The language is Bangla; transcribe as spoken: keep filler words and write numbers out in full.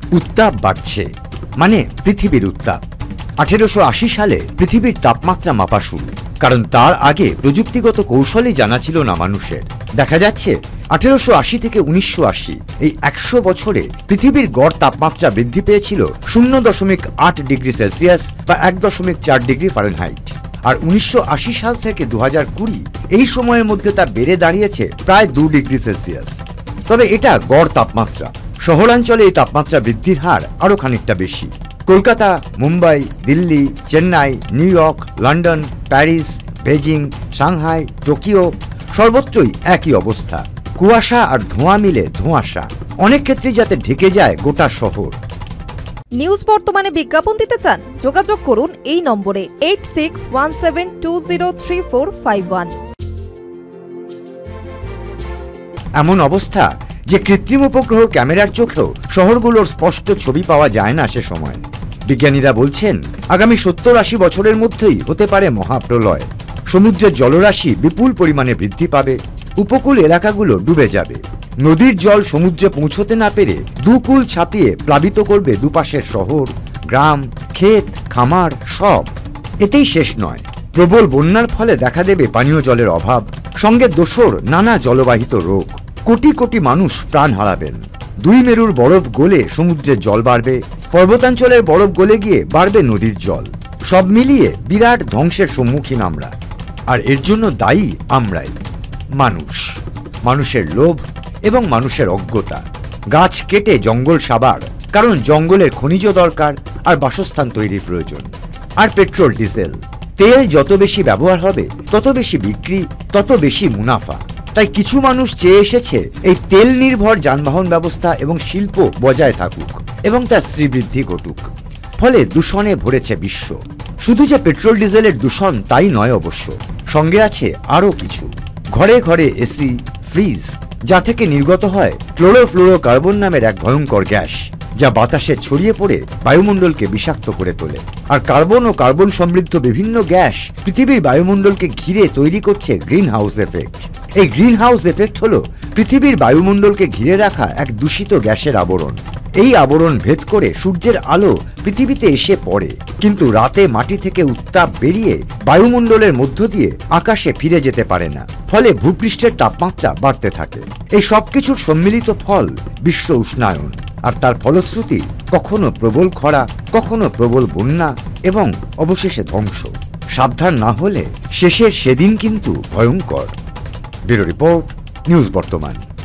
উত্তাপ বাড়ছে, মানে পৃথিবীর উত্তাপ। আঠেরোশো আশি সালে পৃথিবীর তাপমাত্রা মাপা শুরু, কারণ তার আগে প্রযুক্তিগত কৌশলই জানা ছিল না মানুষের। দেখা যাচ্ছে আঠেরোশো আশি থেকে উনিশশো আশি এই একশো বছরে পৃথিবীর গড় তাপমাত্রা বৃদ্ধি পেয়েছিল শূন্য দশমিক আট ডিগ্রি সেলসিয়াস বা এক দশমিক চার ডিগ্রি ফারেনহাইট। আর উনিশশো আশি সাল থেকে দু হাজার কুড়ি এই সময়ের মধ্যে তা বেড়ে দাঁড়িয়েছে প্রায় দু ডিগ্রি সেলসিয়াস। তবে এটা গড় তাপমাত্রা। শহরাঞ্চলে এই তাপমাত্রা বৃদ্ধির হার আরও খানিকটা বেশি। Kolkata, Mumbai, Delhi, Chennai, New York, London, Paris, Beijing, Shanghai, Tokyo সর্বত্রই একই অবস্থা। কুয়াশা আর ধোঁয়া মিলে ধোঁয়াশা, অনেক ক্ষেত্রে যাতে ঢেকে যায় গোটা শহর। নিউজ বর্তমানে বিজ্ঞাপন দিতে চান? যোগাযোগ করুন এই নম্বরে eight six one seven two zero three four five one. এমন অবস্থা যে কৃত্রিম উপগ্রহ ক্যামেরার চোখেও শহরগুলোর স্পষ্ট ছবি পাওয়া যায় না সে সময়। বিজ্ঞানীরা বলছেন আগামী সত্তর আশি বছরের মধ্যেই হতে পারে মহাপ্রলয়। সমুদ্রের জলরাশি বিপুল পরিমাণে বৃদ্ধি পাবে, উপকূল এলাকাগুলো ডুবে যাবে, নদীর জল সমুদ্রে পৌঁছতে না পেরে দুকুল ছাপিয়ে প্লাবিত করবে দুপাশের শহর, গ্রাম, ক্ষেত, খামার সব। এতেই শেষ নয়, প্রবল বন্যার ফলে দেখা দেবে পানীয় জলের অভাব, সঙ্গে দোসর নানা জলবাহিত রোগ। কোটি কোটি মানুষ প্রাণ হারাবেন। দুই মেরুর বরফ গলে সমুদ্রের জল বাড়বে, পর্বতাঞ্চলের বরফ গলে গিয়ে বাড়বে নদীর জল। সব মিলিয়ে বিরাট ধ্বংসের সম্মুখীন আমরা। আর এর জন্য দায়ী আমরাই, মানুষ, মানুষের লোভ এবং মানুষের অজ্ঞতা। গাছ কেটে জঙ্গল সাবার, কারণ জঙ্গলের খনিজ দরকার আর বাসস্থান তৈরির প্রয়োজন। আর পেট্রোল, ডিজেল, তেল যত বেশি ব্যবহার হবে তত বেশি বিক্রি, তত বেশি মুনাফা। তাই কিছু মানুষ চেয়ে এসেছে এই তেল নির্ভর যানবাহন ব্যবস্থা এবং শিল্প বজায় থাকুক এবং তার শ্রীবৃদ্ধি ঘটুক। ফলে দূষণে ভরেছে বিশ্ব। শুধু যে পেট্রোল ডিজেলের দূষণ তাই নয় অবশ্য, সঙ্গে আছে আরও কিছু। ঘরে ঘরে এসি, ফ্রিজ, যা থেকে নির্গত হয় ক্লোরোফ্লোরোকার্বন নামের এক ভয়ঙ্কর গ্যাস, যা বাতাসে ছড়িয়ে পড়ে বায়ুমণ্ডলকে বিষাক্ত করে তোলে। আর কার্বন ও কার্বন সমৃদ্ধ বিভিন্ন গ্যাস পৃথিবীর বায়ুমণ্ডলকে ঘিরে তৈরি করছে গ্রিন হাউস এফেক্ট। এই গ্রিন হাউস এফেক্ট হল পৃথিবীর বায়ুমণ্ডলকে ঘিরে রাখা এক দূষিত গ্যাসের আবরণ। এই আবরণ ভেদ করে সূর্যের আলো পৃথিবীতে এসে পড়ে, কিন্তু রাতে মাটি থেকে উত্তাপ বেরিয়ে বায়ুমণ্ডলের মধ্য দিয়ে আকাশে ফিরে যেতে পারে না। ফলে ভূপৃষ্ঠের তাপমাত্রা বাড়তে থাকে। এই সবকিছুর সম্মিলিত ফল বিশ্ব উষ্ণায়ন, আর তার ফলশ্রুতি কখনো প্রবল খরা, কখনো প্রবল বন্যা এবং অবশেষে ধ্বংস। সাবধান না হলে শেষের সেদিন কিন্তু ভয়ঙ্কর। ব্যুরো রিপোর্ট, নিউজ বর্তমান।